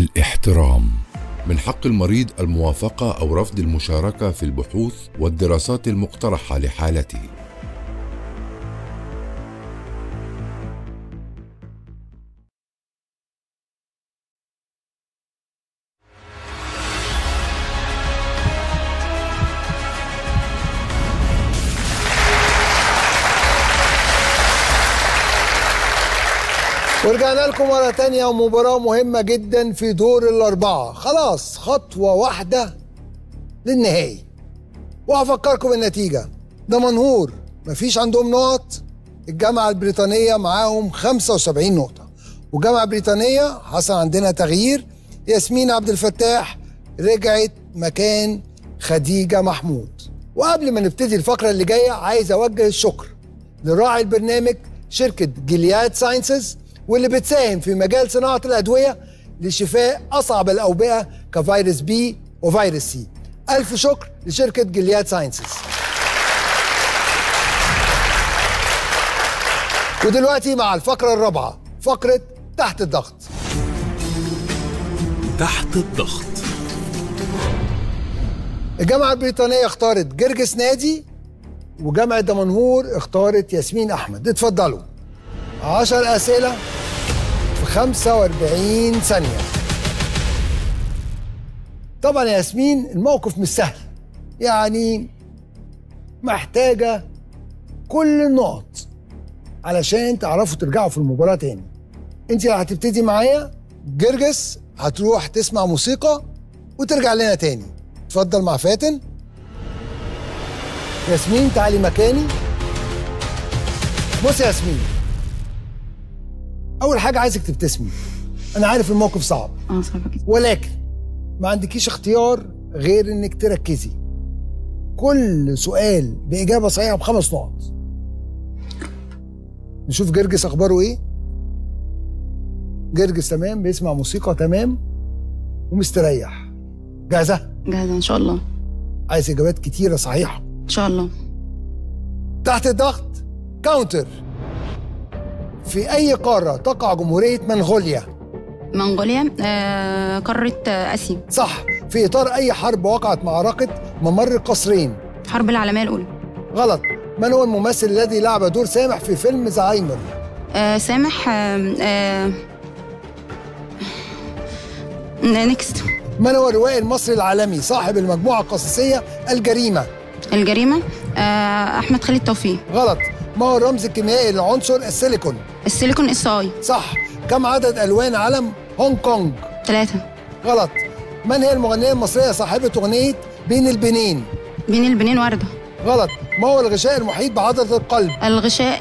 الاحترام. من حق المريض الموافقة أو رفض المشاركة في البحوث والدراسات المقترحة لحالته. ورجعنا لكم مرة تانية ومباراة مهمة جدا في دور الأربعة. خلاص خطوة واحدة للنهائي. وهفكركم بالنتيجة. دمنهور مفيش عندهم نقط، الجامعة البريطانية معاهم 75 نقطة. والجامعة البريطانية حصل عندنا تغيير، ياسمين عبد الفتاح رجعت مكان خديجة محمود. وقبل ما نبتدي الفقرة اللي جاية عايز أوجه الشكر لراعي البرنامج شركة جلياد ساينسز، واللي بتساهم في مجال صناعة الأدوية لشفاء أصعب الأوبئة كفيروس بي وفيروس سي. ألف شكر لشركة جلياد ساينسز. ودلوقتي مع الفقرة الرابعة، فقرة تحت الضغط. تحت الضغط. الجامعة البريطانية اختارت جرجس نادي، وجامعة دمنهور اختارت ياسمين أحمد. اتفضلوا. 10 أسئلة في 45 ثانية. طبعا يا ياسمين الموقف مش سهل، يعني محتاجة كل النقط علشان تعرفوا ترجعوا في المباراة تاني. انت اللي هتبتدي معايا، جرجس هتروح تسمع موسيقى وترجع لنا تاني. اتفضل مع فاتن. ياسمين تعالي مكاني. بص يا ياسمين، أول حاجة عايزك تبتسمي. أنا عارف الموقف صعب صعب جدا، ولكن ما عندكيش اختيار غير إنك تركزي. كل سؤال بإجابة صحيحة ب5 نقط. نشوف جرجس أخباره إيه. جرجس تمام، بيسمع موسيقى تمام ومستريح. جاهزة؟ جاهزة إن شاء الله. عايز إجابات كتيرة صحيحة إن شاء الله. تحت الضغط كاونتر. في أي قارة تقع جمهورية منغوليا؟ منغوليا قارة آسيا. صح. في إطار أي حرب وقعت معركة ممر القصرين؟ الحرب العالمية الأولى. غلط. من هو الممثل الذي لعب دور سامح في فيلم زهايمر؟ سامح نيكست. من هو الروائي المصري العالمي صاحب المجموعة القصصية الجريمة؟ الجريمة أحمد خالد توفيق. غلط. ما هو الرمز الكيميائي للعنصر السيليكون؟ السيليكون SI. صح. كم عدد ألوان علم هونج كونج؟ 3. غلط. من هي المغنية المصرية صاحبة أغنية بين البنين؟ بين البنين وردة. غلط. ما هو الغشاء المحيط بعضلة القلب؟ الغشاء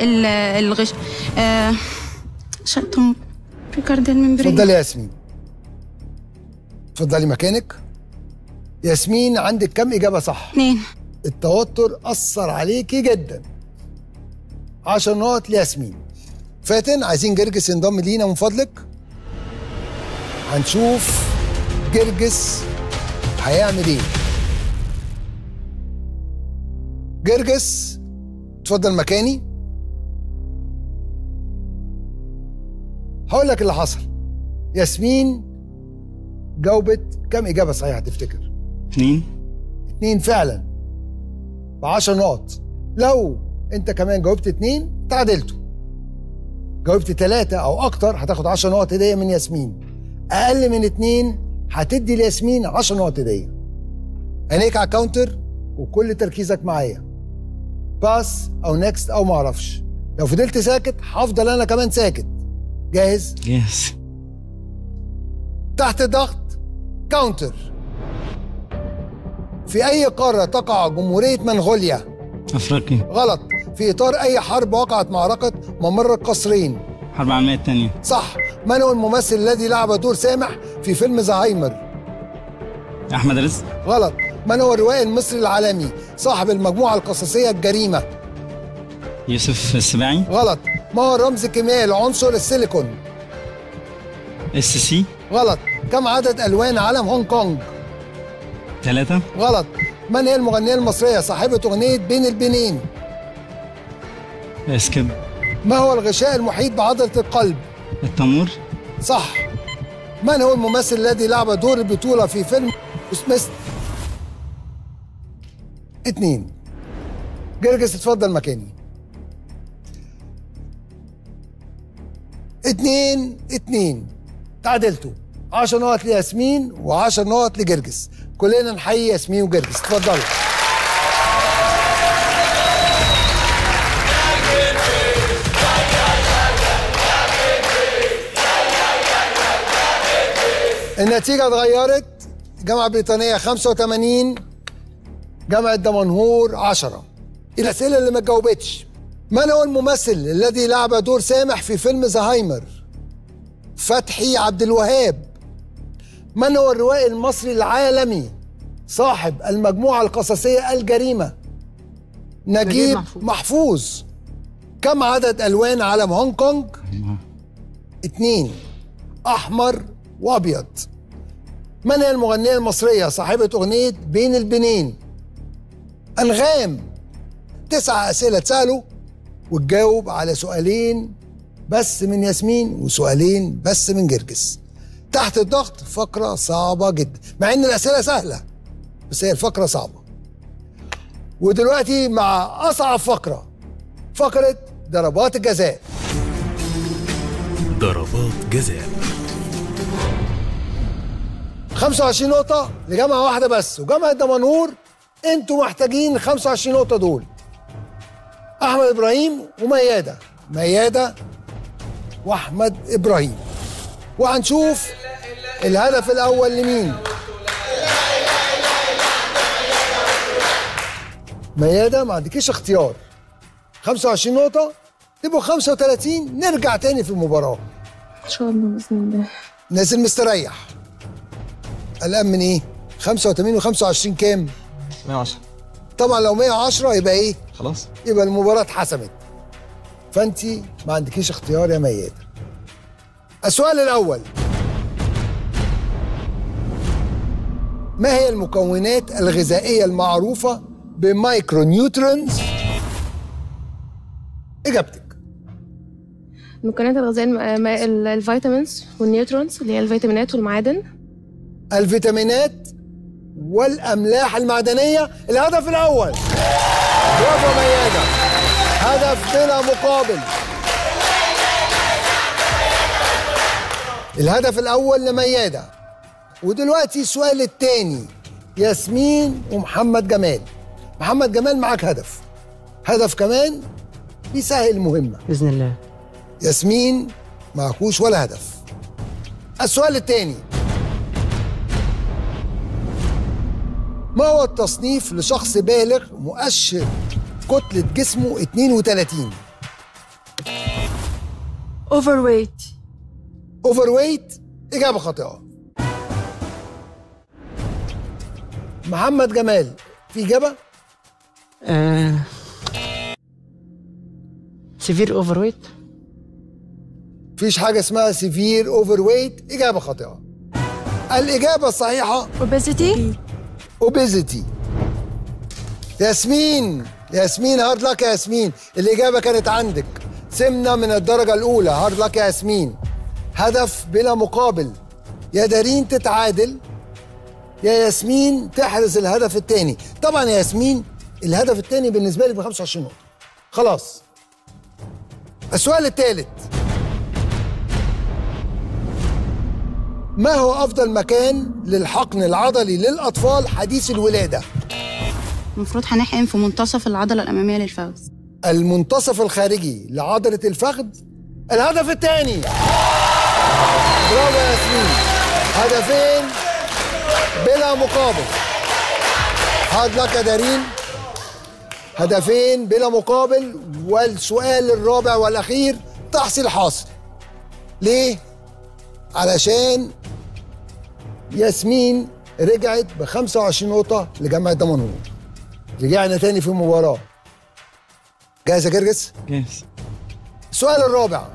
شاتم ريكارديال ممبرين. اتفضلي يا ياسمين. اتفضلي مكانك. ياسمين عندك كم إجابة صح؟ 2. التوتر أثر عليكي جدا. 10 نقط لياسمين. فاتن عايزين جرجس ينضم لينا من فضلك. هنشوف جرجس هيعمل ايه. جرجس اتفضل مكاني. هقول لك اللي حصل. ياسمين جاوبت كم إجابة صحيحة تفتكر؟ 2. 2 فعلا ب10 نقط. لو انت كمان جاوبت 2 تعادلتوا. جاوبت 3 او اكتر هتاخد 10 نقط هدية من ياسمين. اقل من 2 هتدي لياسمين 10 نقط هدية. عينيك على الكاونتر وكل تركيزك معايا. باس او نيكست او معرفش. لو فضلت ساكت هفضل انا كمان ساكت. جاهز؟ جاهز. تحت ضغط كاونتر. في اي قارة تقع جمهورية منغوليا؟ أفريقيا. غلط. في إطار أي حرب وقعت معركة ممر القصرين؟ الحرب العالمية الثانية. صح. من هو الممثل الذي لعب دور سامح في فيلم زهايمر؟ أحمد رزق. غلط. من هو الروائي المصري العالمي صاحب المجموعة القصصية الجريمة؟ يوسف السباعي. غلط. ما هو الرمز الكيميائي لعنصر السيليكون؟ SC. غلط. كم عدد ألوان علم هونج كونج؟ 3. غلط. من هي المغنية المصرية صاحبة أغنية بين البنين؟ سكيب. ما هو الغشاء المحيط بعضلة القلب؟ التمور. صح. من هو الممثل الذي لعب دور البطولة في فيلم سميث؟ 2. جرجس اتفضل مكاني. 2-2 تعادلتوا. 10 نقط لياسمين و10 نقط لجرجس. كلنا نحيي ياسمين وجرجس، اتفضلوا. النتيجة اتغيرت، جامعة بريطانية 85 جامعة دمنهور 10. الأسئلة اللي ما اتجاوبتش: من هو الممثل الذي لعب دور سامح في فيلم زهايمر؟ فتحي عبد الوهاب. من هو الروائي المصري العالمي صاحب المجموعة القصصية الجريمة؟ نجيب محفوظ. كم عدد ألوان علم هونج كونج؟ 2. أحمر وأبيض. من هي المغنية المصرية صاحبة أغنية بين البنين؟ أنغام. 9 أسئلة اتسألوا وتجاوب على سؤالين بس من ياسمين وسؤالين بس من جرجس. تحت الضغط فقرة صعبة جدا، مع إن الأسئلة سهلة بس هي الفقرة صعبة. ودلوقتي مع أصعب فقرة، فقرة ضربات الجزاء. ضربات جزاء. 25 نقطة لجامعة واحدة بس، وجامعة دمنهور انتوا محتاجين 25 نقطة دول. أحمد إبراهيم وميادة، ميادة وأحمد إبراهيم. وهنشوف الهدف الأول لمين. ميادة ما عندكيش اختيار، 25 نقطة تبقوا 35، نرجع تاني في المباراة إن شاء الله بإذن الله. نازل مستريح. قلقان من إيه؟ 85 و25 كام؟ 110. طبعا لو 110 يبقى إيه؟ خلاص يبقى المباراة اتحسمت. فأنت ما عندكيش اختيار يا ميادة. السؤال الأول: ما هي المكونات الغذائية المعروفة بمايكرو نيوترونز؟ إجابتك. المكونات الغذائية الفيتامينز والنيوترونز اللي هي الفيتامينات والمعادن. الفيتامينات والأملاح المعدنية. الهدف الأول. برافو ميادة، هدف بلا مقابل. الهدف الأول لميادة. ودلوقتي السؤال الثاني، ياسمين ومحمد جمال. محمد جمال معاك هدف، هدف كمان بيسهل المهمة بإذن الله. ياسمين معكوش ولا هدف. السؤال الثاني: ما هو التصنيف لشخص بالغ مؤشر كتلة جسمه 32؟ overweight. overweight إجابة خاطئة. محمد جمال في إجابة؟ severe overweight. مفيش حاجة اسمها severe overweight، إجابة خاطئة. الإجابة الصحيحة obesity. ياسمين هارد لك يا ياسمين، الإجابة كانت عندك، سمنة من الدرجة الأولى. هارد لك يا ياسمين، هدف بلا مقابل. يا دارين تتعادل يا ياسمين تحرز الهدف الثاني. طبعا يا ياسمين الهدف الثاني بالنسبة لي ب 25 نقطة خلاص. السؤال الثالث: ما هو أفضل مكان للحقن العضلي للأطفال حديث الولادة؟ المفروض هنحقن في منتصف العضلة الأمامية للفخذ. المنتصف الخارجي لعضلة الفخذ. الهدف الثاني. برافو يا ياسمين، هدفين بلا مقابل. هارد لك يا دارين، هدفين بلا مقابل. والسؤال الرابع والأخير تحصيل حاصل. ليه؟ علشان ياسمين رجعت ب 25 نقطة لجامعة دمنهور. رجعنا تاني في المباراة. جاهز يا جرجس؟ جاهز. السؤال الرابع: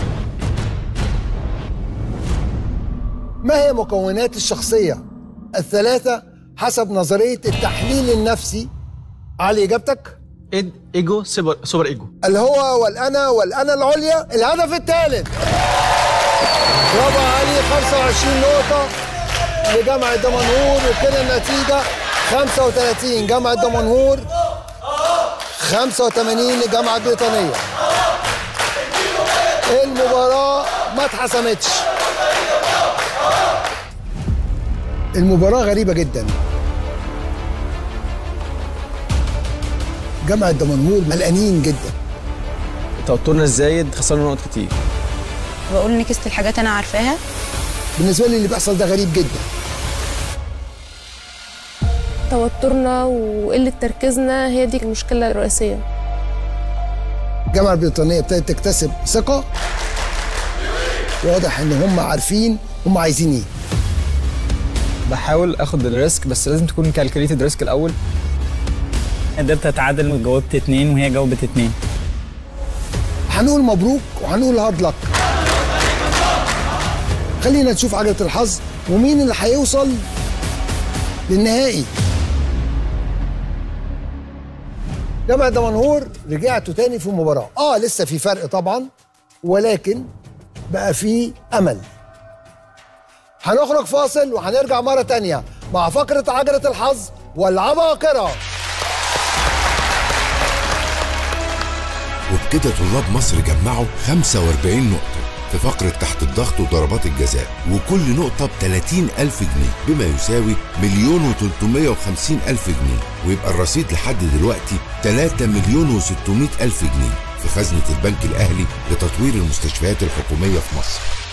ما هي مكونات الشخصية الثلاثة حسب نظرية التحليل النفسي؟ علي إجابتك؟ ايجو سوبر ايجو. الهو والأنا والأنا العليا. الهدف الثالث. برافو علي، 25 نقطة لجامعة دمنهور، وكده النتيجة 35 جامعة دمنهور 85 لجامعة بريطانية. المباراة ما اتحسمتش. المباراة غريبة جدا. جامعة دمنهور قلقانين جدا. توترنا الزايد خسرنا نقط كتير. بقول نكست الحاجات انا عارفاها. بالنسبة لي اللي بيحصل ده غريب جدا. توترنا وقلة تركيزنا هي دي المشكلة الرئيسية. الجامعة البريطانية ابتدت تكتسب ثقة. واضح ان هم عارفين هم عايزين ايه. بحاول اخد الريسك بس لازم تكون كالكوليتد ريسك الاول. قدرت اتعادل وجاوبت 2 وهي جاوبت 2. هنقول مبروك وهنقول هارد لك. خلينا نشوف عجلة الحظ ومين اللي هيوصل للنهائي. جامعة دمنهور رجعتوا تاني في المباراة. لسه في فرق طبعا، ولكن بقى في أمل. هنخرج فاصل وهنرجع مرة تانية مع فقرة عجلة الحظ والعباقرة. وبكده طلاب مصر جمعوا 45 نقطة في فقرة تحت الضغط وضربات الجزاء، وكل نقطة ب30,000 جنيه بما يساوي 1,350,000 جنيه، ويبقى الرصيد لحد دلوقتي 3,600,000 جنيه في خزنة البنك الأهلي لتطوير المستشفيات الحكومية في مصر.